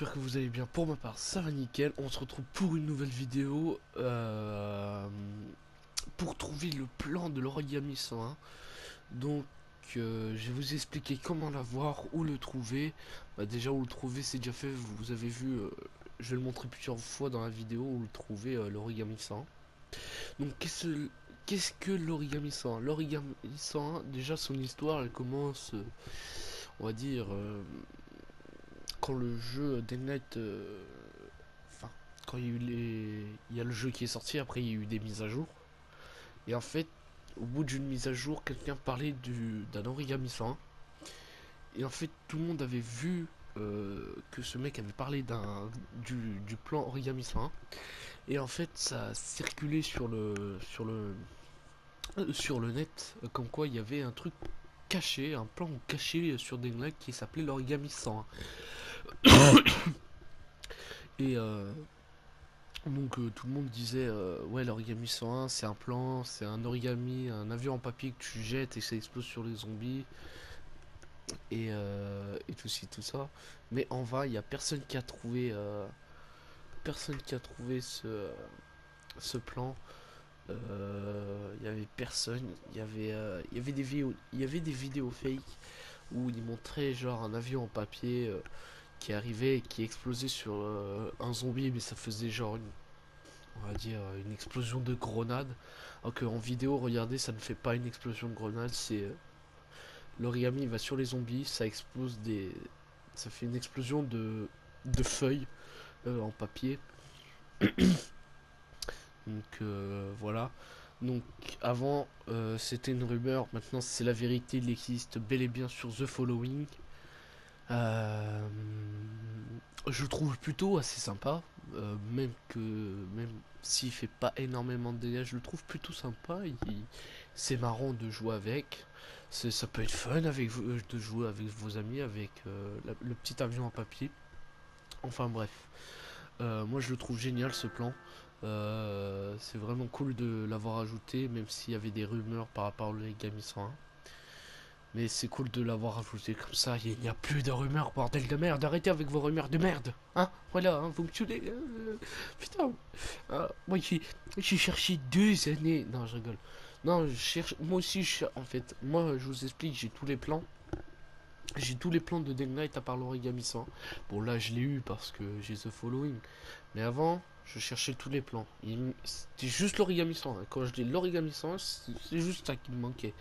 j'espère que vous allez bien. Pour ma part, ça va nickel. On se retrouve pour une nouvelle vidéo pour trouver le plan de l'origami 101. Donc, je vais vous expliquer comment l'avoir, où le trouver. Déjà, où le trouver, c'est déjà fait. Vous avez vu, je vais le montrer plusieurs fois dans la vidéo où le trouver l'origami 101. Donc, qu'est-ce que l'origami 101? L'origami 101, déjà, son histoire, elle commence, on va dire. Quand le jeu Daylight, enfin, quand il y a le jeu qui est sorti, après il y a eu des mises à jour. Et en fait, au bout d'une mise à jour, quelqu'un parlait d'un origami 101. Et en fait, tout le monde avait vu que ce mec avait parlé du plan origami 101. Et en fait, ça a circulé sur le net, comme quoi il y avait un truc caché, un plan caché sur Daylight qui s'appelait l'origami 101. Et donc tout le monde disait ouais, l'origami 101 c'est un plan, c'est un origami, un avion en papier que tu jettes et ça explose sur les zombies et tout ci tout ça. Mais en vain, il y a personne qui a trouvé ce plan. Il y avait personne, il y avait des vidéos fake où ils montraient genre un avion en papier qui arrivait et qui explosait sur un zombie, mais ça faisait genre on va dire une explosion de grenade. Alors qu'en vidéo, regardez, ça ne fait pas une explosion de grenade, c'est l'origami va sur les zombies, ça explose ça fait une explosion de feuilles en papier. Donc voilà. Donc avant c'était une rumeur, maintenant c'est la vérité, il existe bel et bien sur The Following. Euh, je le trouve plutôt assez sympa, même s'il fait pas énormément de dégâts, je le trouve plutôt sympa. C'est marrant de jouer avec. Ça peut être fun avec de jouer avec vos amis avec le petit avion en papier. Enfin bref, moi je le trouve génial ce plan. C'est vraiment cool de l'avoir ajouté, même s'il y avait des rumeurs par rapport au Origami 101. Mais c'est cool de l'avoir ajouté comme ça, il n'y a plus de rumeurs, bordel de merde, arrêtez avec vos rumeurs de merde. Hein, voilà, hein, vous me tuez. Putain. Moi j'ai cherché 2 années. Non, je rigole. Non, je cherche. Moi aussi, en fait, moi je vous explique, j'ai tous les plans. J'ai tous les plans de Dead Knight à part l'origami 100. Bon, là je l'ai eu parce que j'ai The Following. Mais avant, je cherchais tous les plans. C'était juste l'origami 100. Quand je dis l'origami 100, c'est juste ça qui me manquait.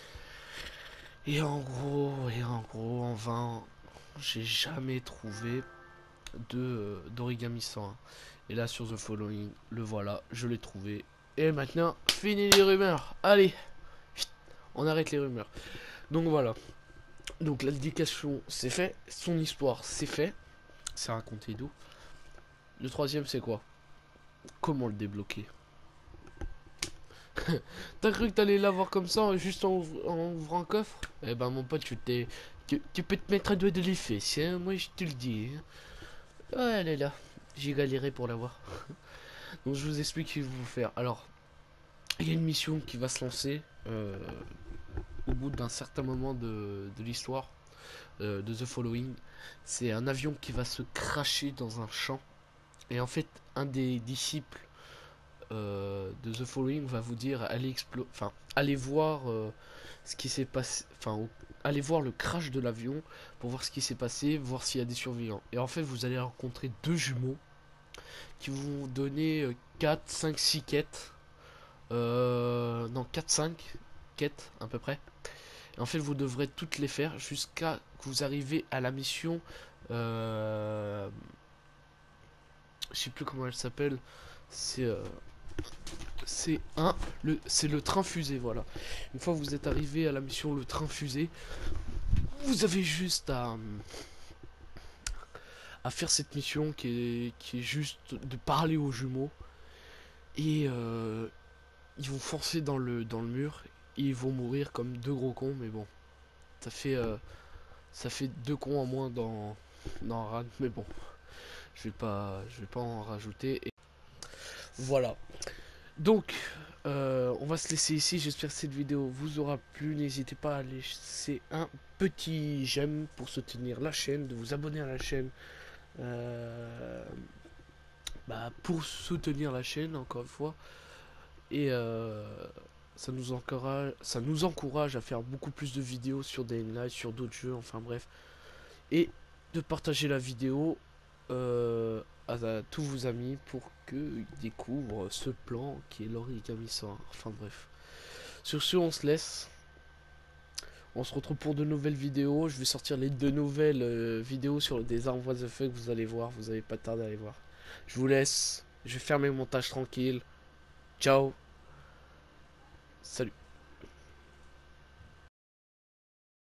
En vain, j'ai jamais trouvé d'origami 101. Et là, sur The Following, le voilà, je l'ai trouvé. Et maintenant, fini les rumeurs. Allez, on arrête les rumeurs. Donc voilà. Donc l'indication, c'est fait. Son histoire, c'est fait. C'est raconté d'où. Le troisième, c'est quoi? Comment le débloquer? T'as cru que t'allais l'avoir comme ça, juste en ouvrant un coffre? Eh ben, mon pote, tu peux te mettre un doigt de les fesses, hein, moi je te le dis. Hein. Oh là là, j'ai galéré pour l'avoir. Donc, je vous explique ce qu'il faut faire. Alors, il y a une mission qui va se lancer au bout d'un certain moment de l'histoire de The Following. C'est un avion qui va se cracher dans un champ. Et en fait, un des disciples de The Following va vous dire allez voir ce qui s'est passé, allez voir le crash de l'avion pour voir ce qui s'est passé, voir s'il y a des survivants. Et en fait, vous allez rencontrer deux jumeaux qui vont donner 4, 5, 6 quêtes. Non, 4, 5 quêtes à peu près. Et en fait, vous devrez toutes les faire jusqu'à que vous arrivez à la mission. Je sais plus comment elle s'appelle. C'est c'est le train fusée, voilà. Une fois que vous êtes arrivé à la mission le train fusée, vous avez juste à faire cette mission qui est juste de parler aux jumeaux. Et ils vont foncer dans le mur. Et ils vont mourir comme deux gros cons, mais bon. Ça fait, euh, ça fait deux cons en moins dans Run, mais bon. Je vais pas en rajouter. Et voilà. Donc, on va se laisser ici. J'espère que cette vidéo vous aura plu. N'hésitez pas à laisser un petit j'aime pour soutenir la chaîne, de vous abonner à la chaîne, euh, pour soutenir la chaîne, encore une fois. Et ça nous encourage à faire beaucoup plus de vidéos sur des lives, sur d'autres jeux, enfin bref. Et de partager la vidéo à tous vos amis pour qu'ils découvrent ce plan qui est l'origami 101. Enfin bref. Sur ce, on se laisse. On se retrouve pour de nouvelles vidéos. Je vais sortir les 2 nouvelles vidéos sur des armes what the fuck. Vous allez voir, vous n'avez pas tardé à aller voir. Je vous laisse. Je vais faire mes montages tranquilles. Ciao. Salut.